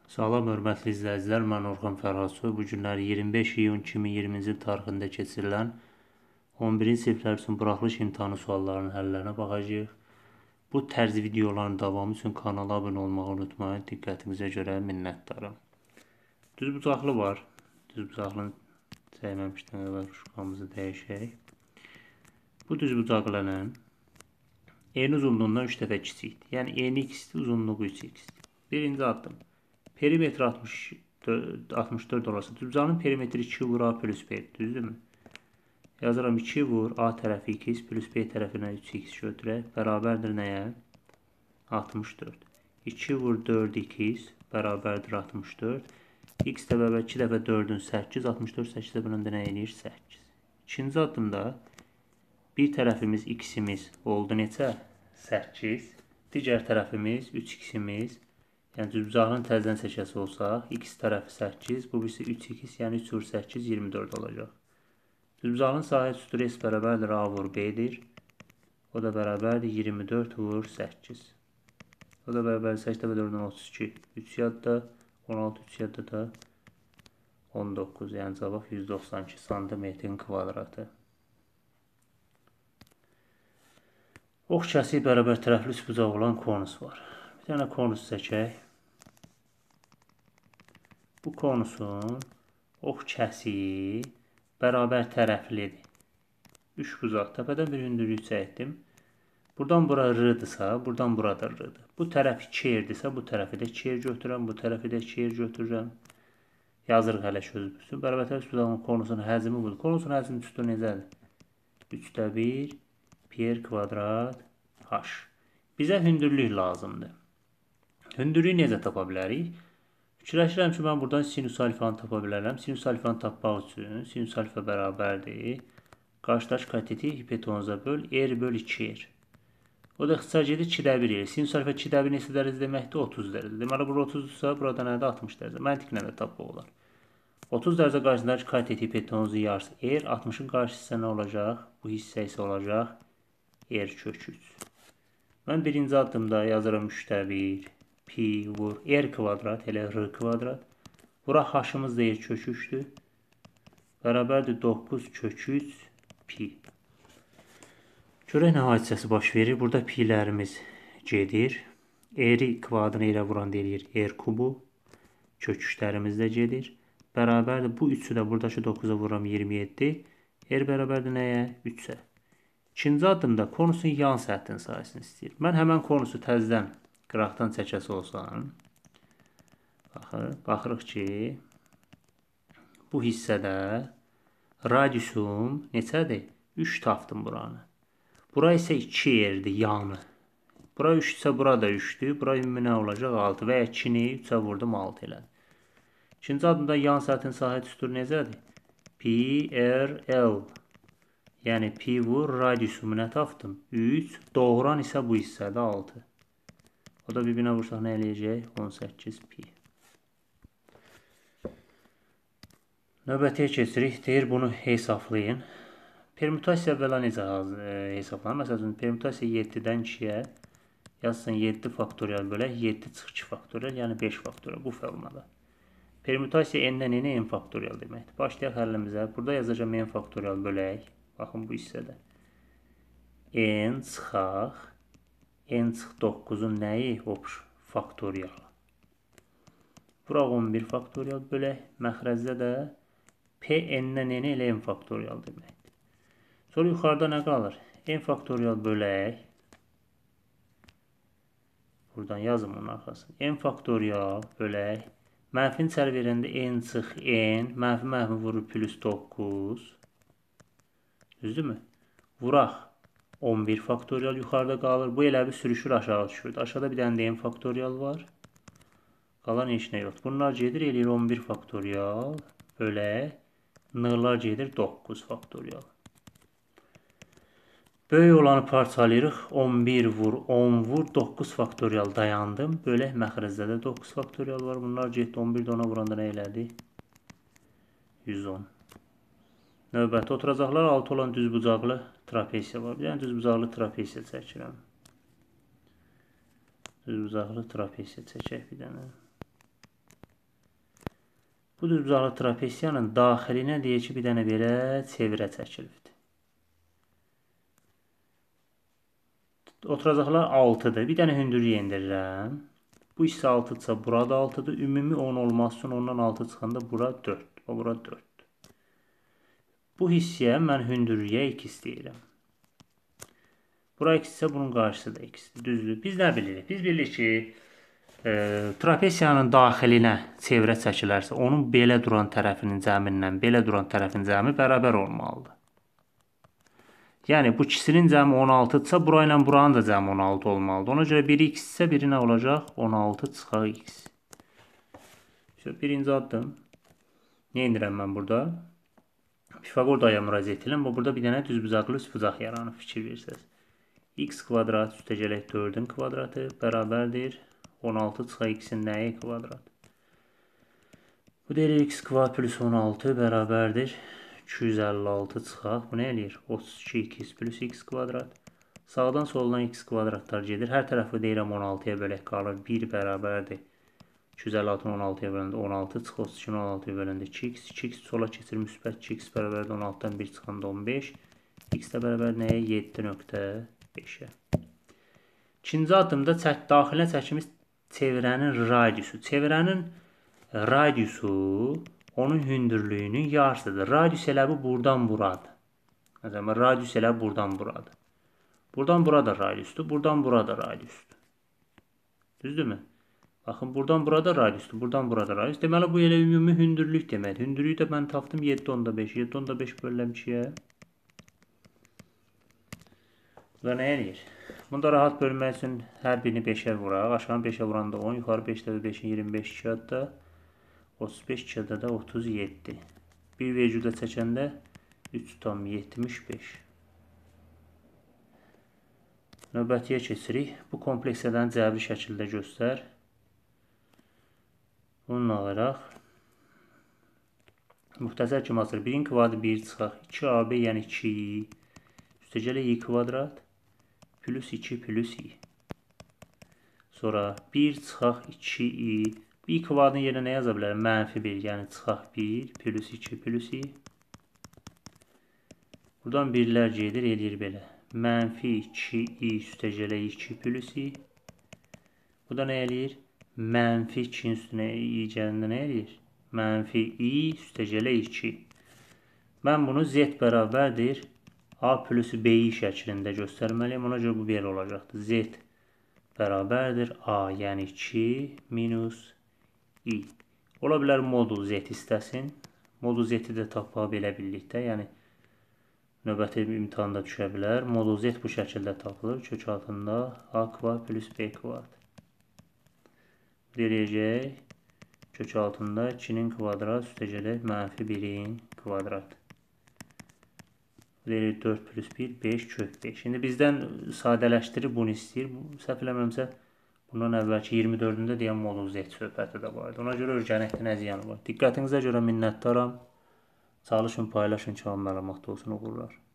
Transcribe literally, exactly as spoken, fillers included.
Salam hörmətli izləyicilər, mən Orxan Fərhasu. Bu günlər iyirmi beş iyun iki min iyirminci il tarixində keçirilən on birinci siniflər üçün buraxılış imtahanı suallarının həllərinə baxacağıq. Bu tərz videoların davamı üçün kanala abunə olmağı unutmayın. Diqqətinizə görə minnətdarım. Düzbucaqlı var. Düzbucaqlını çəkməmişdən əvvəl şuşkamızı dəyişək. Bu düzbucaqlının eni uzunluğundan üç dəfə kiçikdir. Yəni eni x-dir, uzunluğu üç x-dir. Birinci addım. Perimetr altmış dörd olası. Düzbucağının perimetri iki vur a plus b. Düzdürmü? Yazıram iki vur a tərəfi iki x plus b tərəfinə üç x götürək. Bərabərdir nəyə? altmış dörd. iki vur dörd x bərabərdir altmış dörd. X də bərabər iki dəfə dördün səkkiz. altmış dörd səkkiz də bölündə nə eləyir? səkkiz. İkinci addımda bir tərəfimiz x-imiz oldu neçə? səkkiz. Digər tərəfimiz üç x-imiz. Yəni düzbucağının təzədən seçəsi olsaq, x tərəfi səkkiz, bu birisi üç x, yəni üç vur səkkiz, iyirmi dörd olacaq. Düzbucağının sahə üstü s bərabərdir a vur b-dir. O da bərabərdir iyirmi dörd vur səkkiz. O da bərabərdir səkkiz dəfə dörddən otuz iki. üç yadda, on altı üç yadda da on doqquz. Yəni cavab yüz doxsan iki santimetrin kvadratı. Ox kəsiyi bərabər tərəfli üçbucaq olan konus var. Bir dənə konus çəkək. Bu konusun ox kəsiyi bərabər tərəflidir. Üçbucaq. Təpədən bir hündürlük çəkdim. Buradan bura r-dırsa, buradan bura da r-dır. Bu tərəf iki yerdirsə, bu tərəfi də iki yer götürürəm, bu tərəfi də iki yer götürürəm. Yazırıq hələ sözümüzü. Bərabər tərəf üçbucağın konusunun həcmi budur. Konusun həcmi üstü necədir? üçdə bir pi r kvadrat h. Bizə hündürlük lazımdır. Hündürlüyü necə tapa bilərik? Fikirləşirəm ki, mən buradan sinus alfanı tapa bilərəm. Sinus alfanı tapmaq üçün sinus alfa bərabərdir. Qarşıdakı kateti hipotenuza böl, r böl iki r. O da ixtisar gedir ikidə bir r. Sinus alfa ikidə bir neçə dərəcə deməkdir? otuz dərəcə. Deməli, burada otuzdursa, burada nədir? altmış dərəcə. Məntiqlə də tapmaq olar. otuz dərəcə qarşısındakı kateti hipotenuzu yarısı r. altmışın qarşısı isə nə olacaq? Bu hissə isə olacaq r kök üç. Mən birinci addımda yazıram üçdə bir. Pi vur r kvadrat, elə r kvadrat. Bura h-ımız da r kök üçdür. Bərabərdir doqquz kök üç pi. Görək nə hadisəsi baş verir. Burada pilərimiz gedir. R-i kvadratını ilə vuran deyir r kubu. Kök üçlərimiz də gedir. Bərabərdir. Bu üçü də buradakı dokuza vuram iyirmi yeddi. R bərabərdir nəyə? üçə. İkinci addımda konusun yan səthinin sayəsini istəyir. Mən həmən konusu təzdən qıraqdan çəkəsi olsam, baxırıq ki, bu hissədə radiusum neçədir? üç tapdım buranı. Bura isə iki yerdir, yanı. Bura üç isə bura da üçdür. Bura ümumi nə olacaq? altı və ya ikini üçə vurdum altı elədim. İkinci adımda yan səthin sahə üstü necədir? Pi r l. Yəni pi vur radiusumu nə tapdım? üç. Doğuran isə bu hissədə altı. O da bir-birinə vursaq nə eləyəcək? on səkkiz pi. Növbətiyə keçirik. Deyir, bunu hesablayın. Permutasiya əvvəla necə hesablanır? Məsələn, permutasiya yeddidən ikiyə yazsan yeddi faktorial bölək, yeddi çıx iki faktorial, yəni beş faktorial bu formada. Permutasiya n-dən n-ə n faktorial deməkdir. Başlayaq həllimizə. Burada yazacağım n faktorial bölək. Baxın bu hissədə. N çıxaq. N çıx doqquzun nəyi? Hop, faktorial. Bura on bir faktorial bölək. Məxrəcdə də p n-dən n elə n faktorial deməkdir. Sonra yuxarıda nə qalır? N faktorial bölək. Buradan yazım onun arxasını. N faktorial bölək. Mənfini içəri verəndə n çıx n. Mənfi mənfi vurur plus doqquz. Düzdürmü? Vuraq. on bir faktorial yuxarıda qalır. Bu elə bir sürüşür aşağı düşür. Aşağıda bir dənə də n faktorial var. Qalan heç nə yoxdur. Bunlar gedir, eləyir on bir faktorial bölək. N-lar gedir doqquz faktorial. Böyük olanı parçalayırıq. on bir vur, on vur, doqquz faktorial dayandım. Bölək məxrəcdə də doqquz faktorial var. Bunlar getdi. on bir də ona vuranda nə elədi? yüz on. Növbəti oturacaqlar altı olan düzbucaqlı trapesiya var. Bir dənə düzbucaqlı trapesiya çəkirəm. Düzbucaqlı trapesiya çəkək bir dənə. Bu düzbucaqlı trapesiyanın daxilinə deyək ki, bir dənə belə çevrə çəkilibdir. Oturacaqlar altıdır. Bir dənə hündürlük endirirəm. Bu hissə altıdırsa burada altıdır. Ümumi on olması üçün ondan altı çıxanda bura dörddür. O bura dörddür. Bu hissəyə mən hündürlüyə x deyirəm. Bura x isə bunun qarşısı da x-dir. Düzdür. Biz nə bilirik? Biz bilirik ki, e, trapesiyanın daxilinə çevrə çəkilərsə, onun belə duran tərəfinin cəmindən belə duran tərəfin cəmi bərabər olmalıdır. Yəni, bu ikisinin cəmi on altıdırsa, bura ilə buranın da cəmi on altı olmalıdır. Ona görə biri x isə, biri nə olacaq? on altı çıxaq x. Birinci addım. Nə indirəm mən burada? Pifagor dayıya müraciət edirəm. Burada bir dənə düzbucaqlı üstbucaq yaranıb, fikir verirsiniz. X kvadrat üstəgələk dördün kvadratı bərabərdir. on altı çıxaq x-in nəyi kvadrat? Bu deyilir x kvadrat plus on altı bərabərdir. iki yüz əlli altı çıxaq. Bu nə eləyir? otuz iki x plus x kvadrat. Sağdan soldan x kvadratlar gedir. Hər tərəfi deyirəm on altıya bölək qalır. bir bərabərdir. iki yüz əlli altı on altıya böləndə on altı çıxaq. otuz iki on altıya böləndə iki x. iki x sola keçir müsbət iki x bərabərdir on altıdan bir çıxanda on beş. X də bərabər nəyə? yeddi nöqtə beşə. İkinci addımda çək, daxilə çəkimiz çevrənin radiusu. Çevrənin radiusu onun hündürlüyünün yarısıdır. Radius elə bu buradan buradır. Məsələn, radius elə buradan buradır. Buradan bura da radiusdur. Buradan bura da radiusdur. Düzdürmü? Baxın, buradan burada radiusdur. Buradan burada radius. Deməli, bu elə ümumi hündürlük deməkdir. Hündürlüyü də mən tapdım yeddi onda beş. yeddi onda beş bölüləm ikiyə. Bu da nə eləyir? Bunda rahat bölmək üçün hər birini beşə vuraq. Aşağı beşə vuranda on, yuxarı beşdə və beşin iyirmi beş iki adda otuz beş iki adda da otuz yeddi. Bir vergüldə çəkəndə üç tam yetmiş beş. Növbətiyə keçirik. Bu kompleksədən cəbri şəkildə göstər. Bununla alaraq müxtəsər kimi azır. birin kvadratı bir çıxaq. iki a b yəni iki i üstəgələ i kvadrat plus iki plus i. Sonra bir çıxaq iki i. Bu i kvadratın yerinə nə yaza bilərəm? Mənfi bir, yəni çıxaq bir plus iki plus i. Buradan birlər gedir, eləyir belə. Mənfi iki i üstəgələ iki plus i. Bu da nə eləyir? Mənfi ikinin üstünə i gələndə nə eləyir? Mənfi i üstəgələ iki. Mən bunu z bərabərdir a plus b-i şəklində göstərməliyim. Ona görə bu belə olacaqdır. Z bərabərdir a, yəni iki minus i. Ola bilər modul z istəsin. Modul z-i də tapaq belə birlikdə. Yəni, növbəti imtihanda düşə bilər. Modul z bu şəkildə tapılır. Kök altında a kvadrat plus b kvadrat. Deyəcək, kök altında ikinin kvadrat üstəgələk mənfi birin kvadrat. Deyir dörd plus bir, beş kök beş. Şimdi bizdən sadələşdirib bunu istəyir. Səhv eləməmsə, bundan əvvəlki iyirmi dördündə deyən modul z söhbəti də vardı. Ona görə öyrənəkdə nə ziyanı var. Diqqətinizə görə minnətdaram. Çalışın, paylaşın ki, məlumat olsun, uğurlar.